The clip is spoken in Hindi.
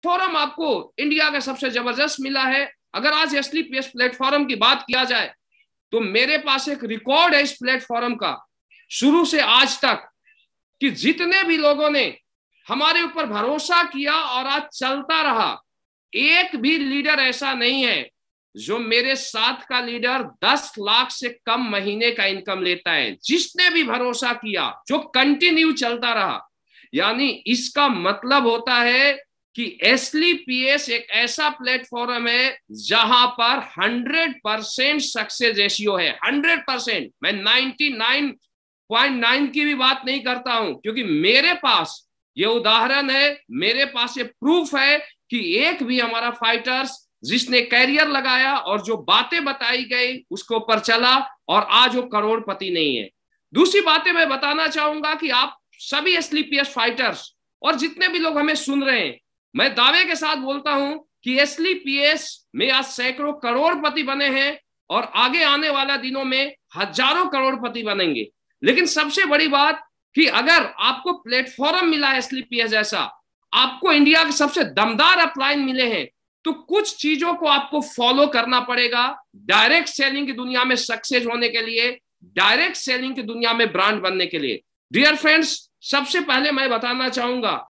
प्लेटफॉर्म आपको इंडिया का सबसे जबरदस्त मिला है। अगर आज एसलीपीएस प्लेटफॉर्म की बात किया जाए तो मेरे पास एक रिकॉर्ड है इस प्लेटफॉर्म का, शुरू से आज तक, कि जितने भी लोगों ने हमारे ऊपर भरोसा किया और आज चलता रहा, एक भी लीडर ऐसा नहीं है जो मेरे साथ का लीडर 10 लाख से कम महीने का इनकम लेता है। जिसने भी भरोसा किया, जो कंटिन्यू चलता रहा, यानी इसका मतलब होता है कि एसलीपीएस एक ऐसा प्लेटफॉर्म है जहां पर 100% सक्सेस रेशियो है। 100%, मैं 99.9 की भी बात नहीं करता हूं, क्योंकि मेरे पास ये उदाहरण है, मेरे पास ये प्रूफ है कि एक भी हमारा फाइटर्स जिसने कैरियर लगाया और जो बातें बताई गई उसके ऊपर चला और आज वो करोड़पति नहीं है। दूसरी बातें मैं बताना चाहूंगा कि आप सभी एसलीपीएस फाइटर्स और जितने भी लोग हमें सुन रहे हैं, मैं दावे के साथ बोलता हूं कि एसलीपीएस में आज सैकड़ों करोड़पति बने हैं और आगे आने वाला दिनों में हजारों करोड़पति बनेंगे। लेकिन सबसे बड़ी बात कि अगर आपको प्लेटफॉर्म मिला है एसलीपीएस जैसा, आपको इंडिया के सबसे दमदार अपलाइन मिले हैं, तो कुछ चीजों को आपको फॉलो करना पड़ेगा डायरेक्ट सेलिंग की दुनिया में सक्सेस होने के लिए, डायरेक्ट सेलिंग की दुनिया में ब्रांड बनने के लिए। डियर फ्रेंड्स, सबसे पहले मैं बताना चाहूंगा